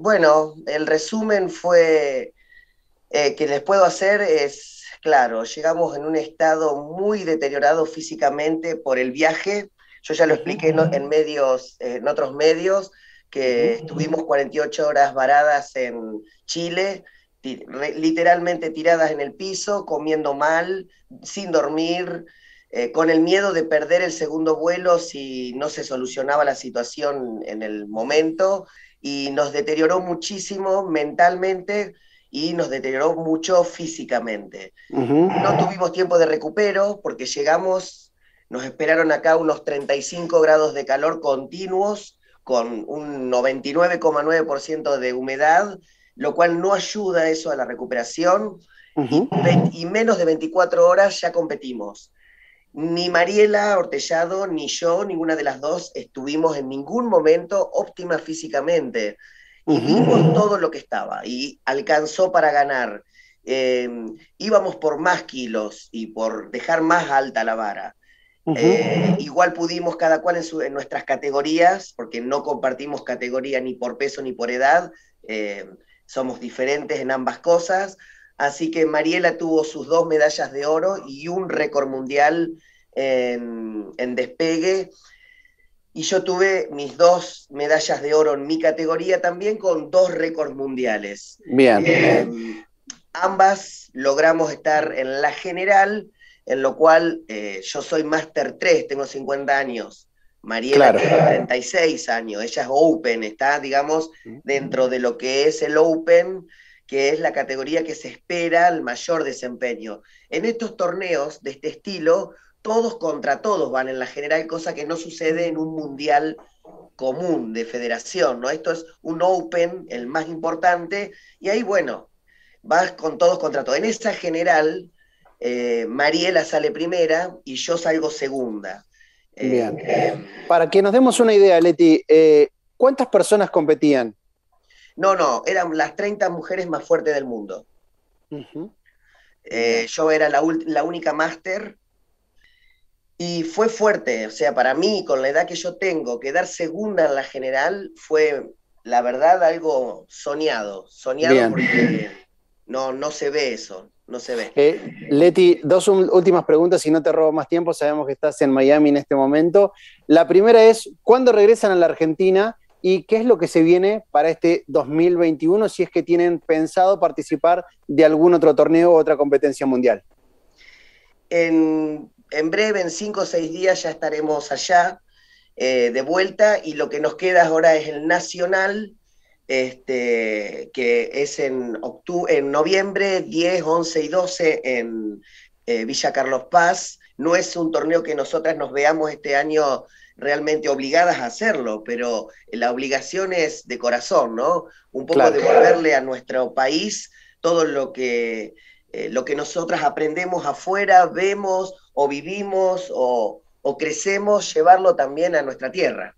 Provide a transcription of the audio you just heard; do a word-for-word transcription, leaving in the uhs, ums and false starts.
bueno, el resumen fue eh, que les puedo hacer es, claro, llegamos en un estado muy deteriorado físicamente por el viaje. Yo ya lo Ujú, expliqué en, en medios, en otros medios, que ujú. estuvimos cuarenta y ocho horas varadas en Chile, ti- re- literalmente tiradas en el piso, comiendo mal, sin dormir, eh, con el miedo de perder el segundo vuelo si no se solucionaba la situación en el momento, y nos deterioró muchísimo mentalmente y nos deterioró mucho físicamente. Ujú. No tuvimos tiempo de recupero porque llegamos, nos esperaron acá unos treinta y cinco grados de calor continuos con un noventa y nueve coma nueve por ciento de humedad, lo cual no ayuda eso a la recuperación, y, Ujú. y menos de veinticuatro horas ya competimos. Ni Mariela Ortellado ni yo, ninguna de las dos, estuvimos en ningún momento óptimas físicamente. Y Ujú. vimos todo lo que estaba y alcanzó para ganar. Eh, Íbamos por más kilos y por dejar más alta la vara. Ujú. Eh, igual pudimos cada cual en, su, en, nuestras categorías, porque no compartimos categoría ni por peso ni por edad, eh, somos diferentes en ambas cosas, así que Mariela tuvo sus dos medallas de oro y un récord mundial en, en despegue, y yo tuve mis dos medallas de oro en mi categoría también con dos récords mundiales. Bien, Eh, Ambas logramos estar en la general, en lo cual eh, yo soy Master tres, tengo cincuenta años, Mariela claro. tiene treinta y seis años, ella es Open, está, digamos, dentro de lo que es el Open, que es la categoría que se espera el mayor desempeño. En estos torneos de este estilo, todos contra todos van en la general, cosa que no sucede en un mundial común de federación, ¿no? Esto es un Open, el más importante, y ahí, bueno, vas con todos contra todos. En esa general, eh, Mariela sale primera y yo salgo segunda. Eh, Bien. Para que nos demos una idea, Leti, eh, ¿cuántas personas competían? no, no, eran las treinta mujeres más fuertes del mundo. Ujú. Eh, Bien, yo era la, la única máster y fue fuerte. O sea, para mí, con la edad que yo tengo, quedar segunda en la general fue, la verdad, algo soñado. Soñado bien. porque no, no se ve eso, no se ve. Eh, Leti, dos un- últimas preguntas y no te robo más tiempo. Sabemos que estás en Miami en este momento. La primera es, ¿cuándo regresan a la Argentina y qué es lo que se viene para este dos mil veintiuno si es que tienen pensado participar de algún otro torneo o otra competencia mundial? En, en breve, en cinco o seis días, ya estaremos allá, eh, de vuelta, y lo que nos queda ahora es el Nacional, este, que es en, octubre, en noviembre diez, once y doce en eh, Villa Carlos Paz. No es un torneo que nosotras nos veamos este año realmente obligadas a hacerlo, pero la obligación es de corazón, ¿no? Un poco Claro. devolverle a nuestro país todo lo que, eh, lo que nosotras aprendemos afuera, vemos o vivimos o, o crecemos, llevarlo también a nuestra tierra.